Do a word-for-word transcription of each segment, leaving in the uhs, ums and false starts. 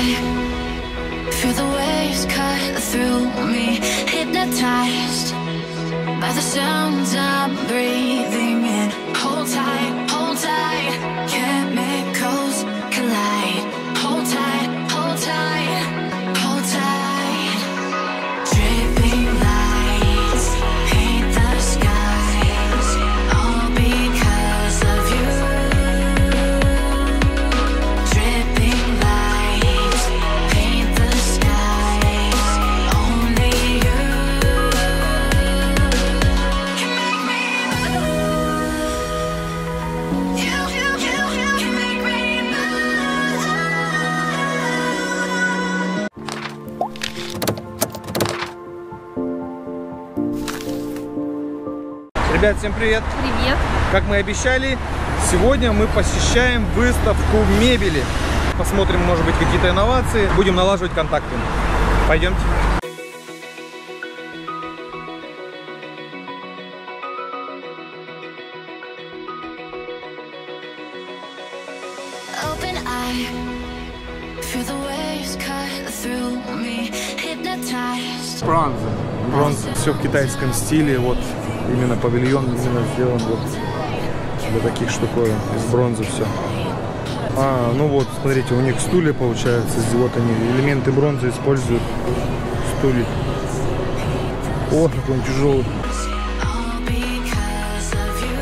eye, feel the waves cut through me, hypnotized by the sounds I'm breathing in. Hold tight, hold tight, chemicals collide. Hold tight, hold tight, hold tight. Dripping lights paint the skies, all because of you. Dripping lights paint the skies, only you can make me move. You, you, you, you can make me Ребят, всем привет! Привет! Как мы и обещали, сегодня мы посещаем выставку мебели. Посмотрим, может быть, какие-то инновации. Будем налаживать контакты. Пойдемте. open eye, feel the waves cut through me, hypnotized. Бронза. Бронза. Все в китайском стиле. Вот именно павильон именно сделан вот для таких штуковин. Из бронзы все. А, ну вот, смотрите, у них стулья получается. Вот они, элементы бронзы используют. Стулья. О, какой он тяжелый. All because of you.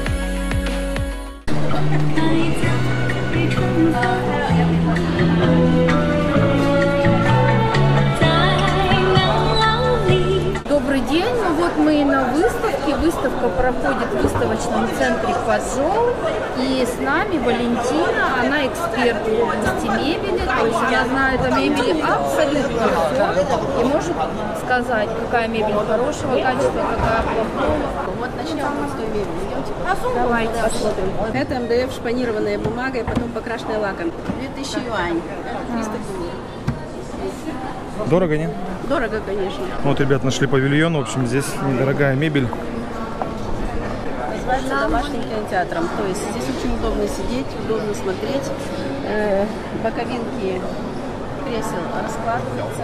Добрый день, ну вот мы на выставке. Выставка проходит в выставочном центре Паджоу. И с нами Валентина, она эксперт в области мебели. То есть она знает о мебели абсолютно все. И может сказать, какая мебель хорошего качества, какая плохого. Вот начнем с той мебели. Идемте. Давайте посмотрим. Это эм дэ эф шпанированная бумага и потом покрашенная лаком. две тысячи юань. Это триста гривен. Дорого, не? Дорого, конечно. Вот, ребят, нашли павильон. В общем, здесь недорогая мебель. Называется домашним кинотеатром. То есть здесь очень удобно сидеть, удобно смотреть. Э, боковинки кресел раскладываются.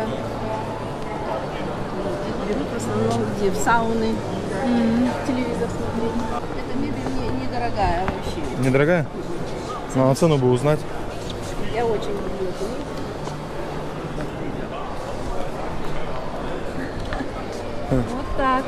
Берут в основном где в сауны, mm-hmm. телевизор смотреть. Эта мебель не, недорогая вообще. Недорогая? Ну, а цену бы узнать. Я очень люблю эту мебель. Вот так.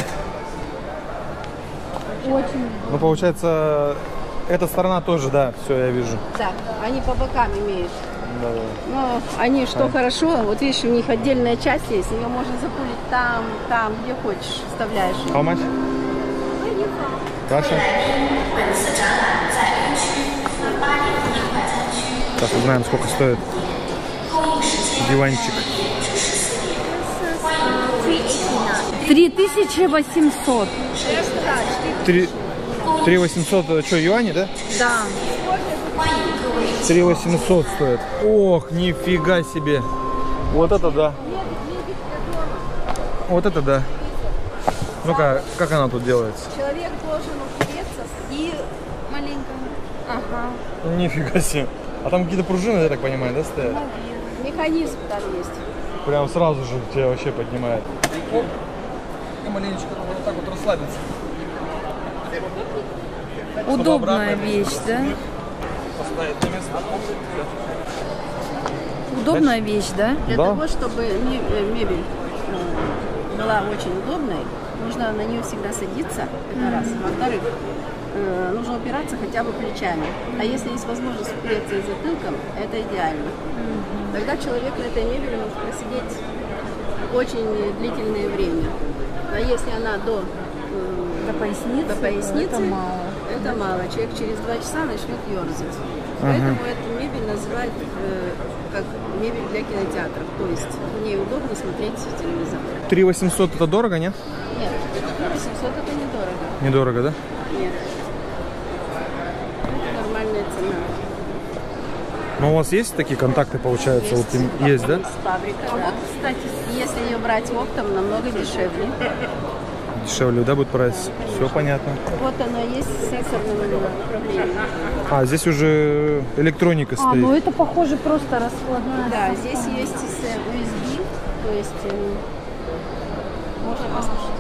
Очень. Ну, получается, эта сторона тоже, да, все, я вижу. Да, они по бокам имеют. Да, да. Но они что А. хорошо, вот видишь, у них отдельная часть есть, ее можно запулить там, там, где хочешь, вставляешь. How much? Russia? Сейчас узнаем, сколько стоит диванчик. три тысячи восемьсот. Три тысячи восемьсот, что, юани, да? Да. три тысячи восемьсот стоит. Ох, нифига себе. Вот это да. Вот это да. Ну-ка, как она тут делается? Человек должен упереться и маленько. Ага. Нифига себе. А там какие-то пружины, я так понимаю, да, стоят? Механизм там есть. Прям сразу же тебя вообще поднимает. Оп. И маленечко вот так вот расслабиться. Удобная вещь, да? Поставить на место. Удобная вещь, да? Для Да. того, чтобы мебель э, была очень удобной, нужно на нее всегда садиться, это раз. Во-вторых, э, нужно упираться хотя бы плечами. А если есть возможность упереться и затылком, это идеально. Тогда человек на этой мебели может просидеть очень длительное время. А если она до, э, До поясницы. до поясницы, Это мало. это мало. Человек через два часа начнет ерзать. Поэтому эту мебель называют э, как мебель для кинотеатров. То есть в ней удобно смотреть телевизор. три тысячи восемьсот это дорого, нет? Нет, восемьсот это недорого. Недорого, да? Нет. Это нормальная цена. Но у вас есть такие контакты, получается? Вот им есть, да? Фабрика, да. Кстати, если ее брать оптом, намного дешевле. дешевле, да, будет прайс? Все понятно. Вот оно есть с сенсорным управлением. А, здесь уже электроника А, ну стоит. это похоже просто раскладная. Да, здесь есть с ю эс би, то есть э, можно послушать.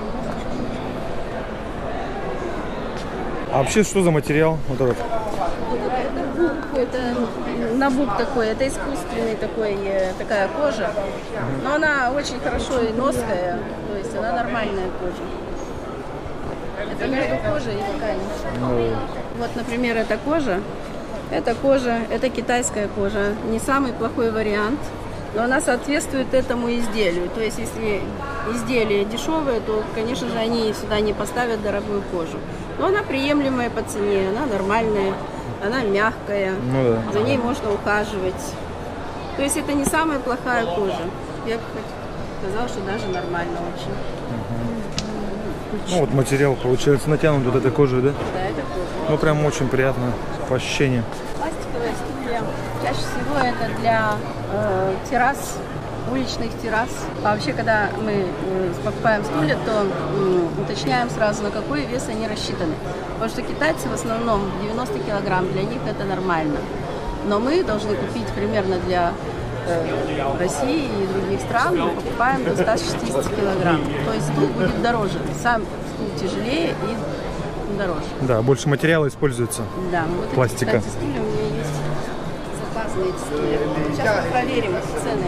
А вообще, что за материал? Вот этот. Это бук, это набук такой, это искусственный такой, э, такая кожа, но она очень хорошо и ноская, то есть она нормальная кожа. Это между кожей и тканью. Ну, Вот, например, эта кожа, эта кожа, это китайская кожа, не самый плохой вариант, но она соответствует этому изделию. То есть, если изделие дешевое, то, конечно же, они сюда не поставят дорогую кожу. Но она приемлемая по цене, она нормальная, она мягкая, ну да. за ней можно ухаживать. То есть, это не самая плохая кожа. Я бы сказала, что даже нормально очень. Ну вот материал получается натянут вот этой кожей, да? Да, это кожа. Ну прям очень приятно по ощущениям. Пластиковые стулья. Чаще всего это для э, террас, уличных террас. А вообще, когда мы э, покупаем стулья, то э, уточняем сразу, на какой вес они рассчитаны. Потому что китайцы в основном девяносто килограмм, для них это нормально. Но мы должны купить примерно для э, России и других стран, мы покупаем до ста шестидесяти килограмм. То есть стул будет дороже. Сам стул тяжелее и дороже. Да, больше материала используется. Да, вот пластика. Эти, кстати, стулья у меня есть заказанные стулья. Сейчас мы проверим цены.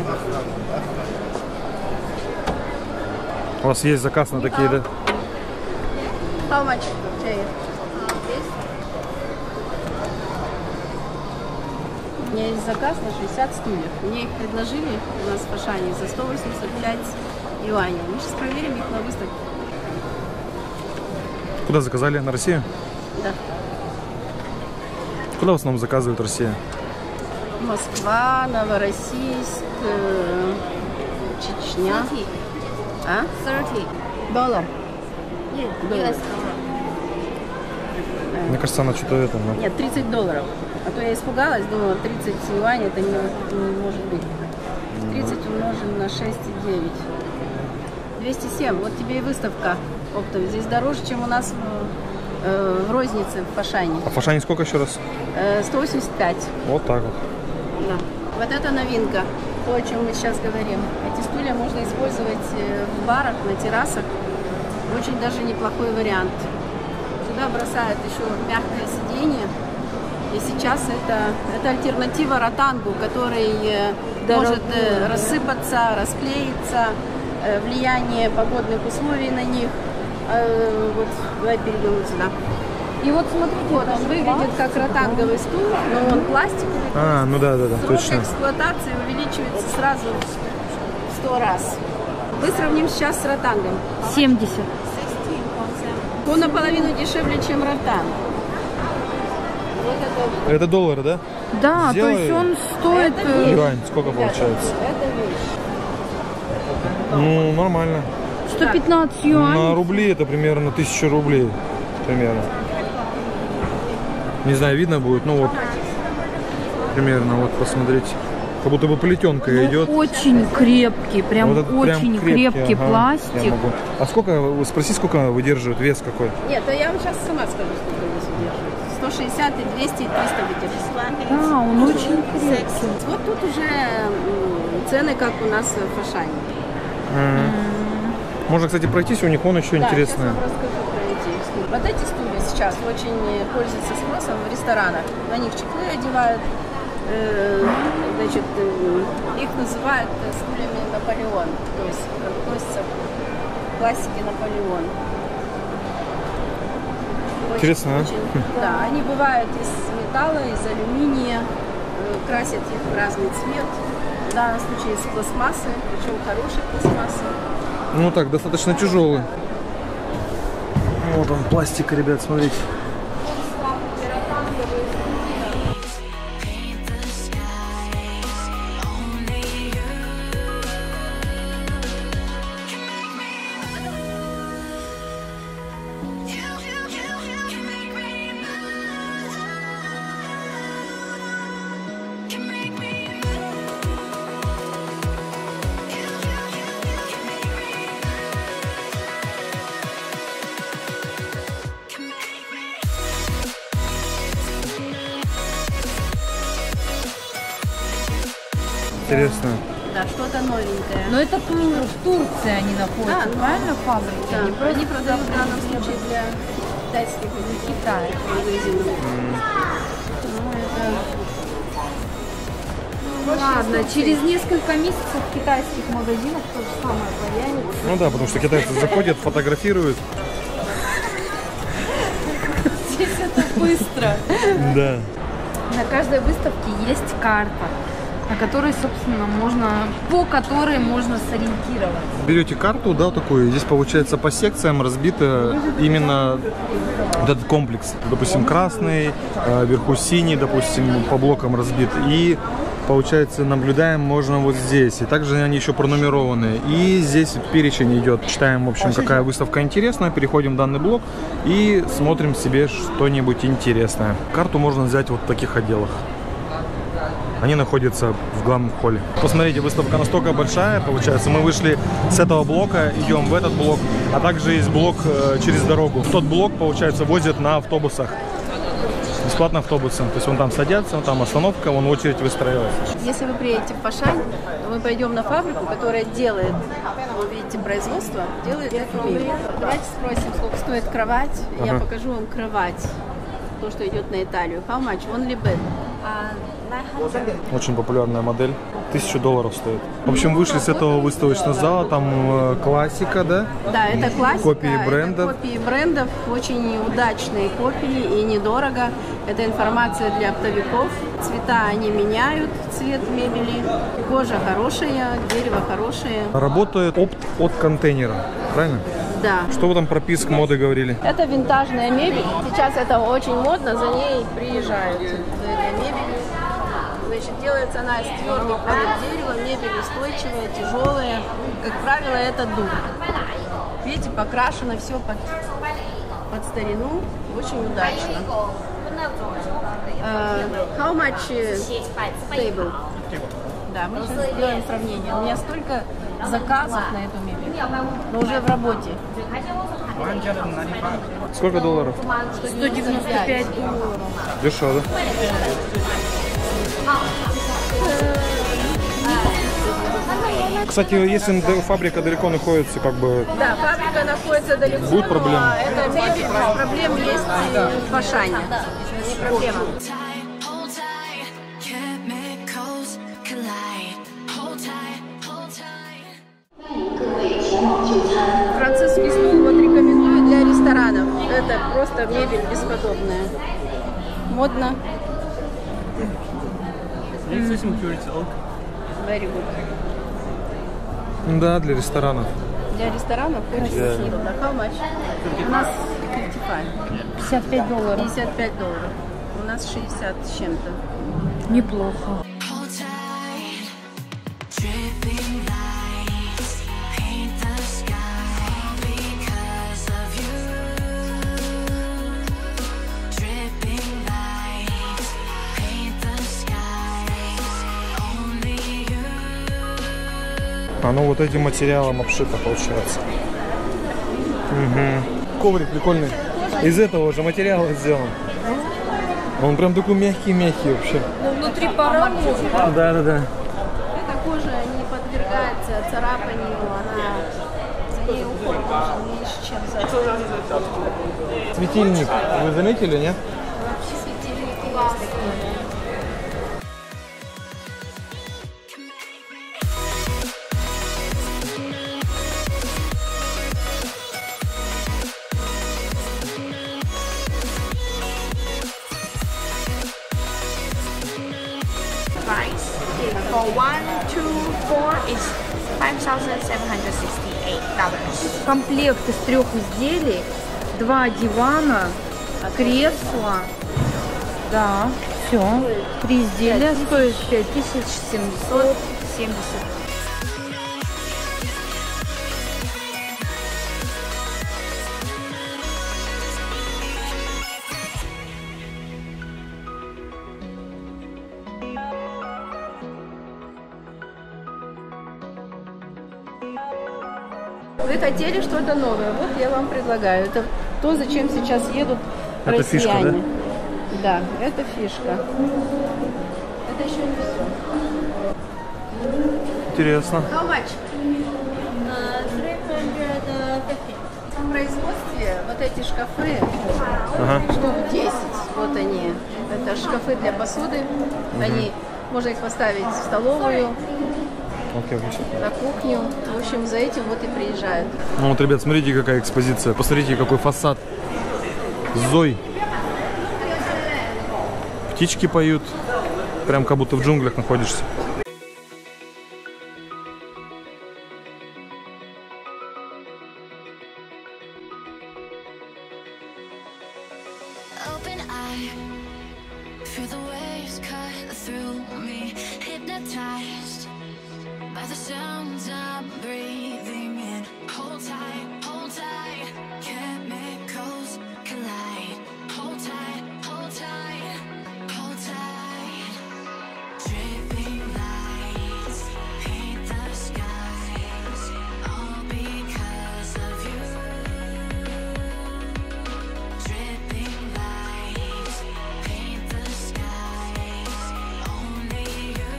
У вас есть заказ на такие, да? How much? Jay? У меня есть заказ на шестьдесят стульев. Мне их предложили у нас в Ашане за сто восемьдесят пять юаней. Мы сейчас проверим их на выставке. Куда заказали? На Россию? Да. Куда в основном заказывают Россия? Москва, Новороссийск, э, Чечня. А? тридцать. Доллар. Доллар. Мне кажется, она что-то это... ну, Нет, тридцать долларов. А то я испугалась, думала, тридцать юаней это не, не может быть. тридцать умножим на шесть и девять. двести семь. Вот тебе и выставка оптовая. Здесь дороже, чем у нас в, э, в рознице в Ашане. А в Ашане сколько еще раз? Э, сто восемьдесят пять. Вот так вот. Да. Вот это новинка. То, о чем мы сейчас говорим. Эти стулья можно использовать э, в барах, на террасах. Очень даже неплохой вариант. Сюда бросают еще мягкое сиденье. И сейчас это, это альтернатива ротангу, который э, может э, рассыпаться, расклеиться, э, влияние погодных условий на них. Э, вот, давай перейдем вот сюда. И вот смотрите, вот он выглядит как ротанговый стул, но он пластиковый. А, ну да, да, да, Срок точно. эксплуатации увеличивается сразу в сто раз. Мы сравним сейчас с ротангом. семьдесят. Он наполовину дешевле, чем ротанг. Вот это, Это доллары, да? Да, Сделай. то есть он стоит... Это э, Юань, сколько получается? это вещь. Ну, нормально. сто пятнадцать На юаней. рубли это примерно тысяча рублей. Примерно. Не знаю, видно будет, ну вот. Примерно, вот посмотрите. Как будто бы плетенка Ну, идет. очень крепкий, прям Вот это прям очень крепкий, ага, я пластик. могу. А сколько, спроси, сколько выдерживает, вес какой? Нет, а я вам сейчас сама скажу, сколько здесь удерживает. сто шестьдесят и двести и триста выдерживает. Да, он очень крепкий. Вот тут уже м, цены, как у нас в Ашане. М. Можно, кстати, пройтись, у них вон еще Да, интересное. сейчас вам расскажу про эти стулья. Вот эти стулья сейчас очень пользуются спросом в ресторанах. На них чехлы одевают. Э, Значит, э, их называют э, стульями Наполеон. То есть относятся к классике Наполеон. Очень- Интересно, а? очень- Да, они бывают из металла, из алюминия, э, красят их в разный цвет. В данном случае из пластмассы, причем хорошей пластмассы. Ну так, достаточно тяжелый. Вот он, пластик, ребят, смотрите. Paint the skies, only you can make me move. You, you, you, you can make me move. Can make me move. You, you, you, you can make me move. интересное. Да, что-то новенькое. Но это Тур- в Турции они находятся, Да, ну, правильно, фабрики? Да, Они они, просто продают в данном случае для китайских Китая. магазинов. Ну, это... Ну, ладно, через несколько месяцев в китайских магазинах то же самое появится. Ну да, потому что китайцы заходят, фотографируют. Здесь это быстро. Да. На каждой выставке есть карта, на которой, собственно, можно, по которой можно сориентироваться. Берете карту, да, такую, здесь получается по секциям разбито именно этот комплекс. Допустим, красный, э, вверху синий, допустим, по блокам разбит. И получается, наблюдаем можно вот здесь. И также они еще пронумерованы. И здесь перечень идет. Читаем, в общем, какая выставка интересная. Переходим в данный блок и смотрим себе что-нибудь интересное. Карту можно взять вот в таких отделах. Они находятся в главном холле. Посмотрите, выставка настолько большая, получается. Мы вышли с этого блока, идем в этот блок, а также есть блок э, через дорогу. В тот блок, получается, возят на автобусах. Бесплатно автобусом. То есть вон там садятся, вон там остановка, вон очередь выстраивается. Если вы приедете в Пашань, то мы пойдем на фабрику, которая делает, вы видите, производство, делает эту мебель. Давайте спросим, сколько стоит кровать. Я Ага. покажу вам кровать. То, что идет на Италию. How much? Only bed. Очень популярная модель. Тысячу долларов стоит. В общем, вышли с этого выставочного зала. Там э, классика, да? Да, это классика. Копии это брендов. копии брендов, очень удачные копии и недорого. Это информация для оптовиков. Цвета они меняют, цвет мебели. Кожа хорошая, дерево хорошее. Работает опт от контейнера. Правильно? Да. Что вы там про писк моды говорили? Это винтажная мебель. Сейчас это очень модно, за ней приезжают. За этой мебелью. Значит, делается она из твердых пород дерева, мебель устойчивая, тяжелая. Как правило, это дуб. Видите, покрашено все под, под старину, очень удачно. Uh, how much table? Да, мы сейчас сделаем сравнение. У меня столько заказов на эту мебель, но уже в работе. Сколько долларов? сто девяносто пять долларов. Дешево, да? Кстати, если фабрика далеко находится, как бы... Да, фабрика находится далеко, Будет проблема? но эта мебель без проблем есть и в Пашане. Не проблема. Tight, hold tight, chemicals collide. Hold tight, hold tight. Французский стул вот рекомендую для ресторанов. Это просто мебель бесподобная. Модно. Very good. Да, для ресторанов. Для ресторанов очень красиво. Да, how much? У нас пятьдесят пять. пятьдесят пять долларов. пятьдесят пять долларов. У нас шестьдесят с чем-то. Неплохо. Hold tight, dripping lights paint the sky because of you. Dripping lights paint the skies, only you. Оно вот этим материалом обшито, получается. Угу. Коврик прикольный. Из этого же материала сделан. Он прям такой мягкий-мягкий вообще. Ну, внутри поролон. Да, да, да. Эта кожа не подвергается царапанию, она за ней уход нужен меньше, чем за Светильник. Вы заметили, нет? вообще светильники есть такие. Price for one, two, four is five thousand seven hundred sixty-eight dollars. Комплект из трех изделий, два дивана, кресло. Да, все. Три изделия стоят пять тысяч семьсот семьдесят. Вы хотели что-то новое, вот я вам предлагаю. Это то, зачем сейчас едут Это россияне. фишка, да? Да, это фишка. Это еще не все. Интересно. How much? three hundred fifty. В производстве вот эти шкафы, Ага. штук десять, вот они. Это шкафы для посуды. Они, можно их поставить в столовую, Окей, окей. на кухню. В общем, за этим вот и приезжают. Ну вот, ребят, смотрите, какая экспозиция. Посмотрите, какой фасад. Зой. Птички поют. Прям как будто в джунглях находишься. Open eye, feel the waves cut through me, hypnotized by the sounds I'm breathing in. Hold tight, hold tight, chemicals collide. Hold tight, hold tight, hold tight. Dripping lights paint the skies, all because of you. Dripping lights paint the skies, only you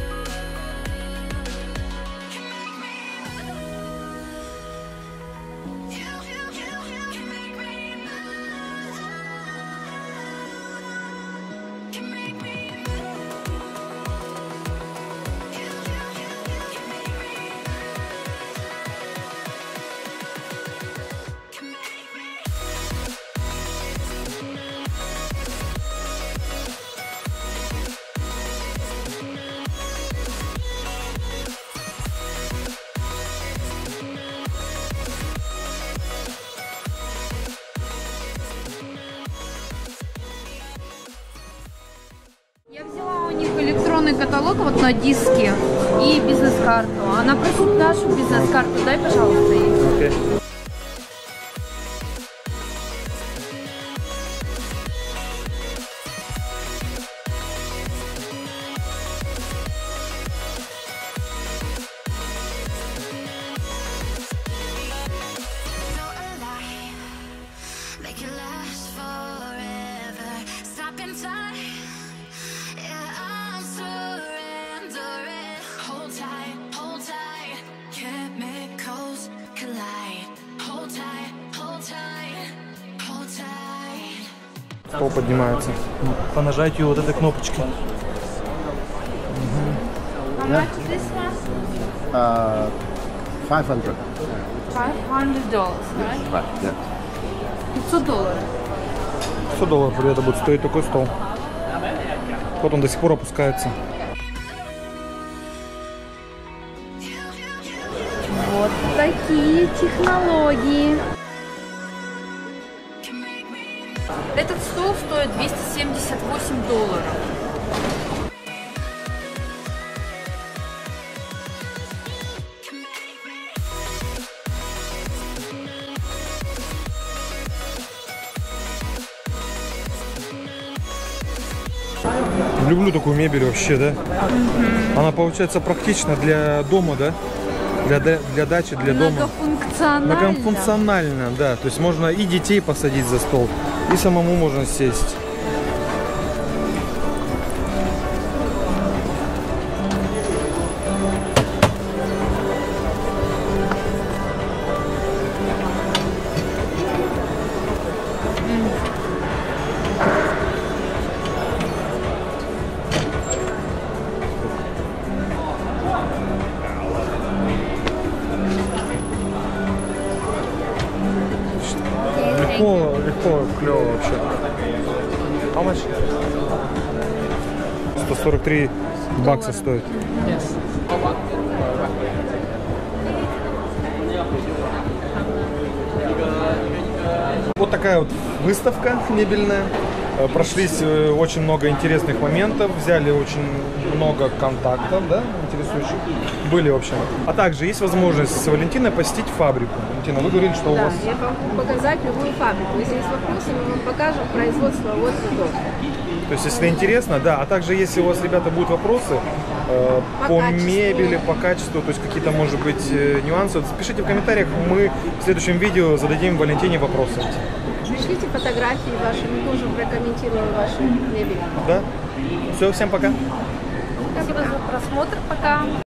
can make me move. You, you, you, you can make me move. Can make me move. You, you, you, you can make me move. Can make me. Я взяла у них электронный каталог вот на диске и бизнес-карту. Она просит нашу бизнес-карту. Дай, пожалуйста, ей. Окей. Feel alive, make it last forever. Stop in time, yeah, I'm surrendering. Hold tight, hold tight, chemicals collide. Hold tight, hold tight, hold tight. Стол поднимается. Понажайте вот этой кнопочкой. How much is this one? Uh, five hundred. five hundred dollars, right? Right. Yeah. пятьсот долларов. сто долларов, ребята, будет стоить такой стол. Вот он до сих пор опускается. Вот такие технологии. Этот стол стоит двести семьдесят восемь долларов. Люблю такую мебель вообще, да? Она получается практична для дома, да? Для, да- для дачи, для дома. Многофункционально. Многофункционально, да. То есть можно и детей посадить за стол, и самому можно сесть. Легко, легко, клево вообще. How much? сто сорок три бакса стоит. Вот такая вот выставка мебельная. Э, Прошлись э, очень много интересных моментов, взяли очень много контактов, да, интересующих. Были, в общем. А также есть возможность с Валентиной посетить фабрику. Валентина, вы говорили, что у Да, вас... я могу показать любую фабрику. Если есть вопросы, мы вам покажем производство от и до. То есть, если интересно, да. А также, если у вас, ребята, будут вопросы э, По по, качеству. мебели, по качеству, то есть какие-то, может быть, э, нюансы, вот пишите в комментариях, мы в следующем видео зададим Валентине вопросы. Пришлите фотографии ваши, мы тоже прокомментируем ваши мебель. Да? Все, всем пока. Спасибо за просмотр. Пока.